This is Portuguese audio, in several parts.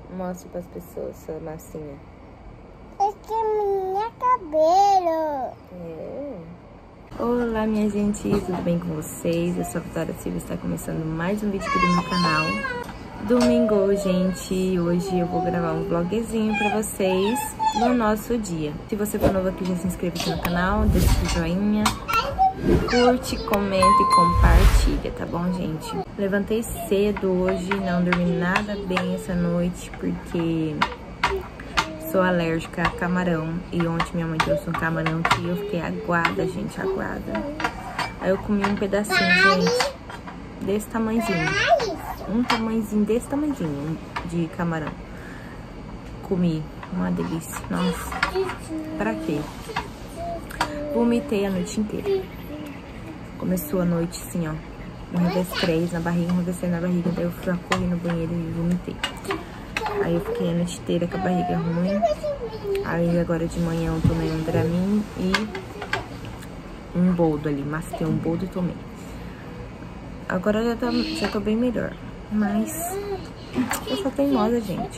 Mostra pras pessoas sua massinha. Esse é meu cabelo. É. Olá, minha gente, tudo bem com vocês? Eu sou a Vitória Silva, está começando mais um vídeo aqui do meu canal. Domingo, gente, hoje eu vou gravar um vlogzinho pra vocês no nosso dia. Se você for novo aqui, já se inscreve aqui no canal, deixa o joinha, curte, comenta e compartilha, tá bom, gente? Levantei cedo hoje, não dormi nada bem essa noite, porque sou alérgica a camarão. E ontem minha mãe trouxe um camarão que eu fiquei aguada, gente, aguada. Aí eu comi um pedacinho, gente, desse tamanhozinho. Um tamanhozinho desse tamanhozinho de camarão. Comi, uma delícia. Nossa, pra quê? Vomitei a noite inteira. Começou a noite assim, ó, um revés 3 na barriga, um revés na barriga. Daí eu fui correr no banheiro e vomitei. Aí eu fiquei a noite inteira com a barriga ruim. Aí agora de manhã eu tomei um Dramin e um boldo ali. Masquei um boldo e tomei. Agora já tô bem melhor. Mas eu sou teimosa, gente.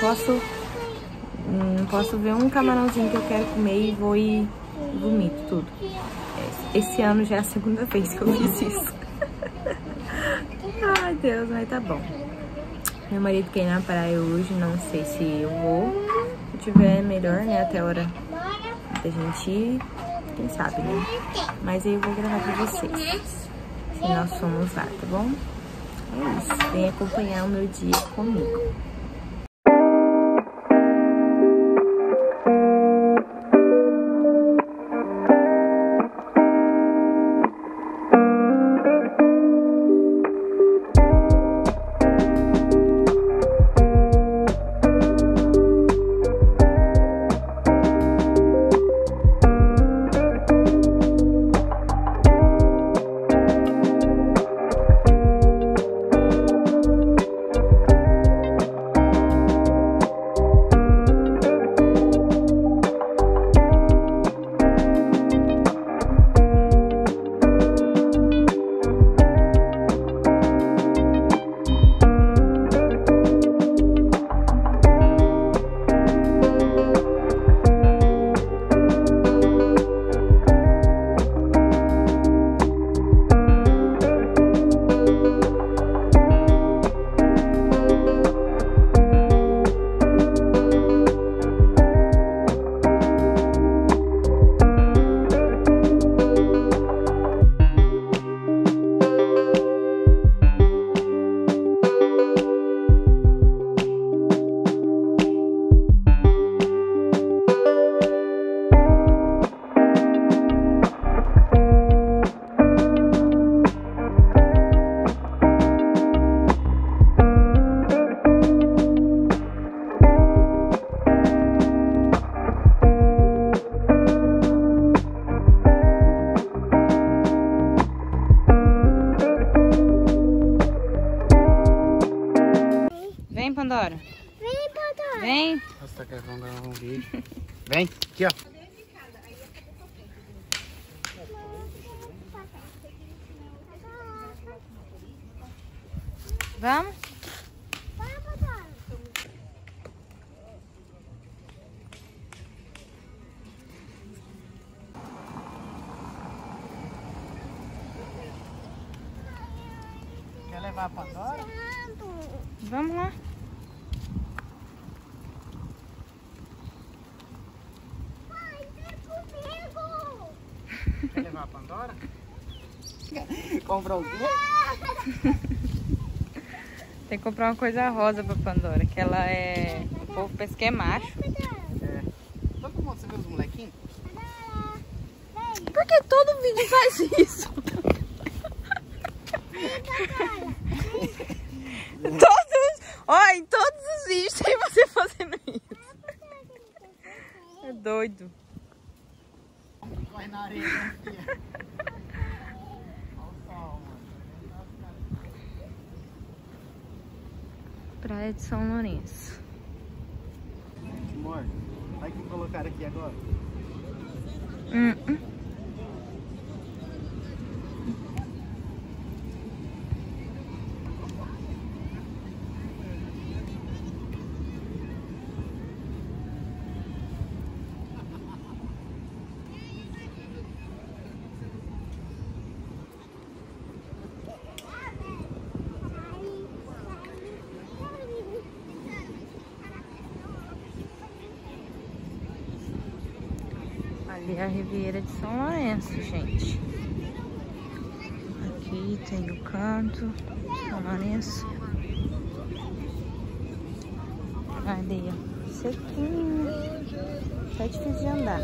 Não posso ver um camarãozinho que eu quero comer e vou e vomito tudo. Esse ano já é a segunda vez que eu fiz isso. Ai, Deus, mas tá bom. Meu marido quer ir na praia hoje, não sei se eu vou. Se tiver melhor, né, até a hora da gente ir, quem sabe, né? Mas aí eu vou gravar pra vocês, se nós formos lá, tá bom? É isso, vem acompanhar o meu dia comigo. Vem, Pandora. Vem, Pandora. Vem. Nossa, tá querendo gravar um vídeo. Vem, aqui, ó. Vamos? Vai, Pandora. Quer levar a Pandora? Vamos lá. Pai, vem comigo. Quer levar a Pandora? Comprou o quê? Tem que comprar uma coisa rosa pra Pandora, que ela é... O povo pensa que é macho. É. Todo mundo, você vê os molequinhos? Por que todo vídeo faz isso? Ó, em todos os vídeos tem você fazendo isso. É doido. Corre na areia, né, filha? Olha o sol, mano. Praia de São Lourenço. Amor, vai que colocaram aqui agora. Ali é a Riviera de São Lourenço, gente. Aqui tem o canto São Lourenço. Ali, ó, sequinho. Tá difícil de andar.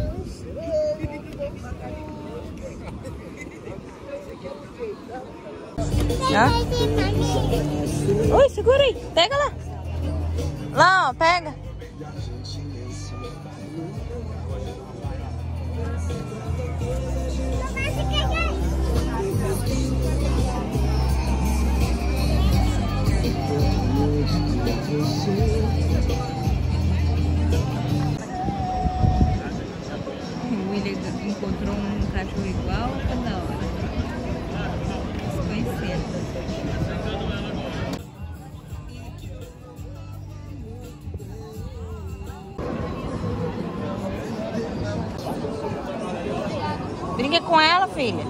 Ó. Oi, segura aí. Pega lá. Lá, ó, pega. O William encontrou um cachorro igual toda hora. Desconhecido. Brinca com ela, filha.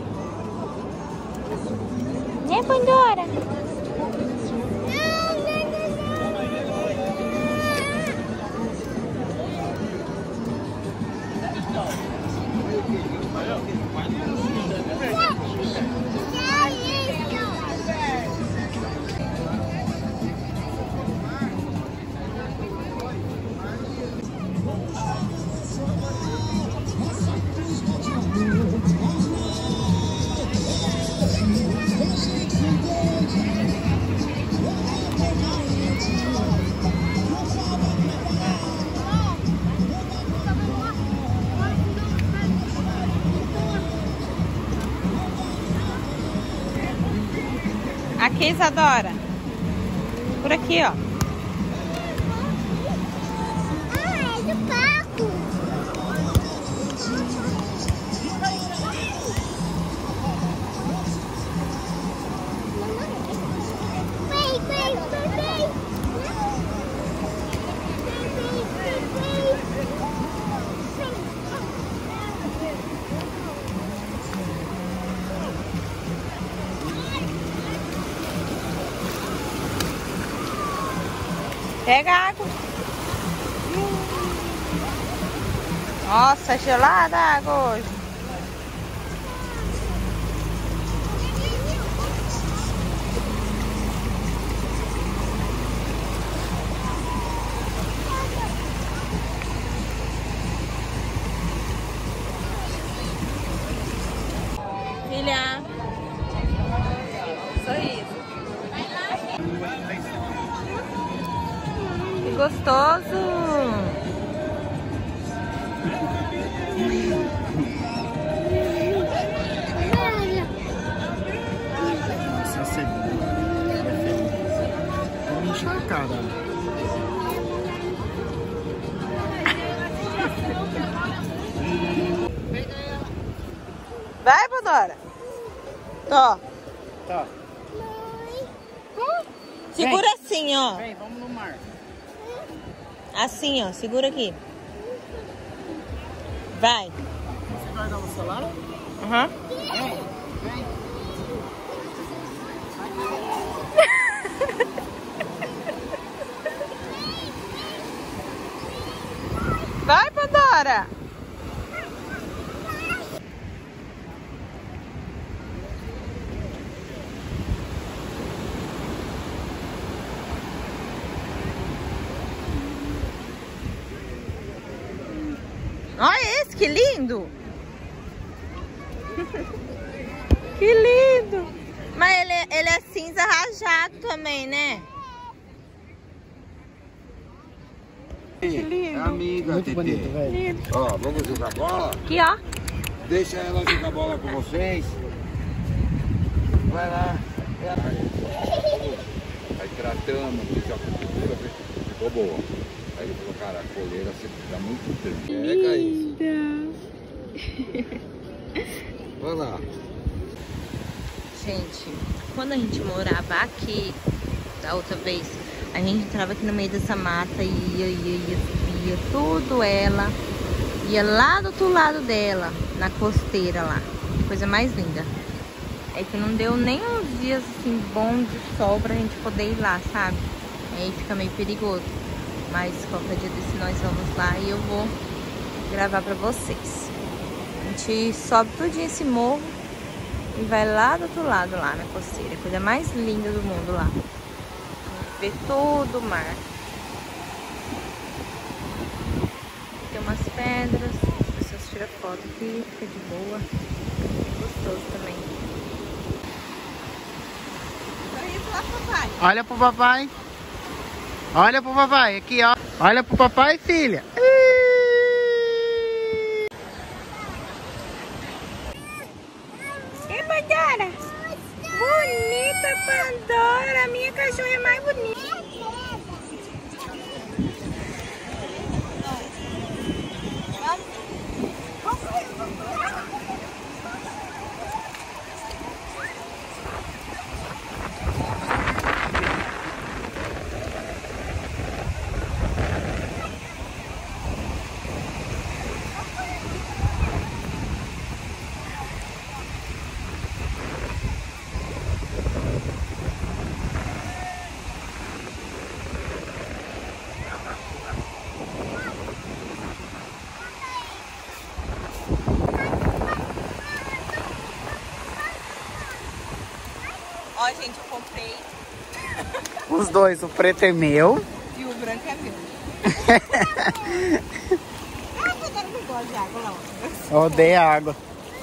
Né, Pandora? Aqui, Isadora. Por aqui, ó. Ah, é do Paco. Pega a água. Nossa, gelada a água hoje. Filha. Sorriso. Que gostoso! Essa é a segunda. Vou me encher a cara. Vai, Pandora. Tó. Tá. Segura assim, ó. Vem, vamos no mar. Assim, ó. Segura aqui. Vai. Você vai dar o celular? Aham. Vem. Vai, Pandora. Olha esse, que lindo! Que lindo! Mas ele é cinza rajado também, né? Que lindo. Amiga, Muito Tetê. bonito, velho. Lindo. Ó, vamos jogar bola? Aqui, ó. Deixa ela jogar bola com vocês. Vai lá. Aí tratando, fica ficou boa. Aí ele falou, cara, a coleira você dá muito tempo. Pega isso. Vai lá. Gente, quando a gente morava aqui, da outra vez, a gente entrava aqui no meio dessa mata e subia tudo ela. Ia lá do outro lado dela, na costeira lá. Coisa mais linda. É que não deu nem uns dias assim bons de sol pra gente poder ir lá, sabe? Aí fica meio perigoso. Mas qualquer dia desse nós vamos lá e eu vou gravar pra vocês. A gente sobe tudinho esse morro e vai lá do outro lado, lá na costeira. Coisa mais linda do mundo lá. Ver todo o mar. Tem umas pedras, as pessoas tiram foto aqui, fica de boa. Gostoso também. Olha pro papai. Olha pro papai, aqui ó. Olha pro papai, filha. E Pandora? Bonita Pandora, minha cachorra é mais bonita. Ó, gente, eu comprei. Os dois, o preto é meu. E o branco é meu. Ah, mas eu não gosto de água, não. Eu odeio água.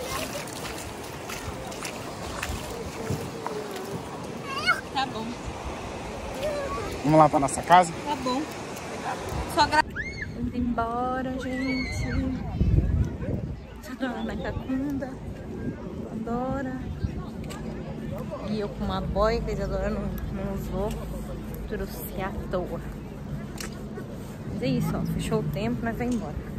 Tá bom. Vamos lá pra nossa casa? Tá bom. Só Vamos embora, gente. Adora na Cacunda. Adora. E eu com uma boia que a Isadora não usou. Trouxe à toa. Mas é isso, ó. Fechou o tempo, nós vamos embora.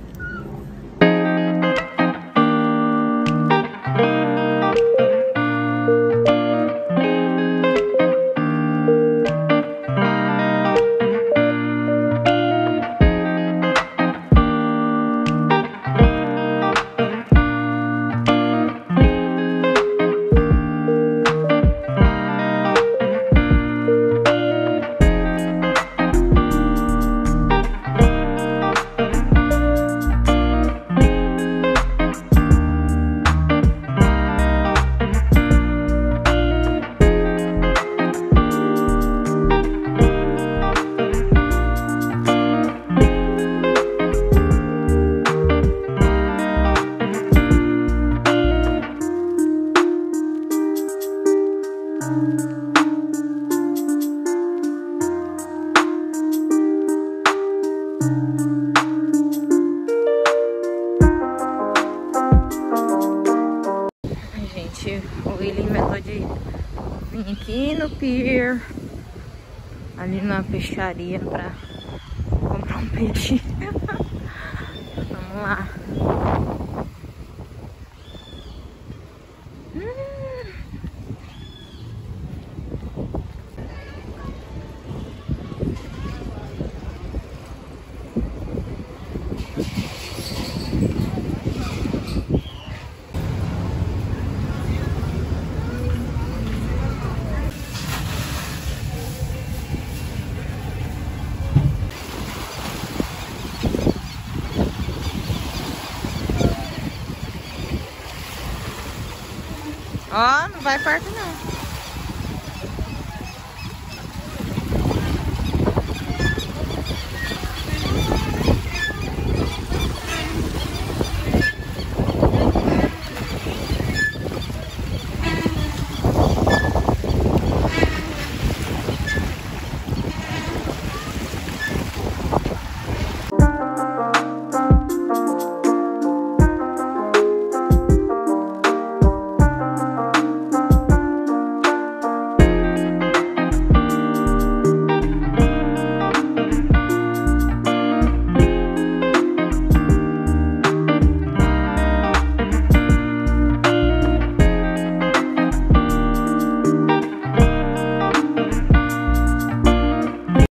O William inventou de vir aqui no pier, ali na peixaria, pra comprar um peixe. Vamos lá. Ó, não vai perto não.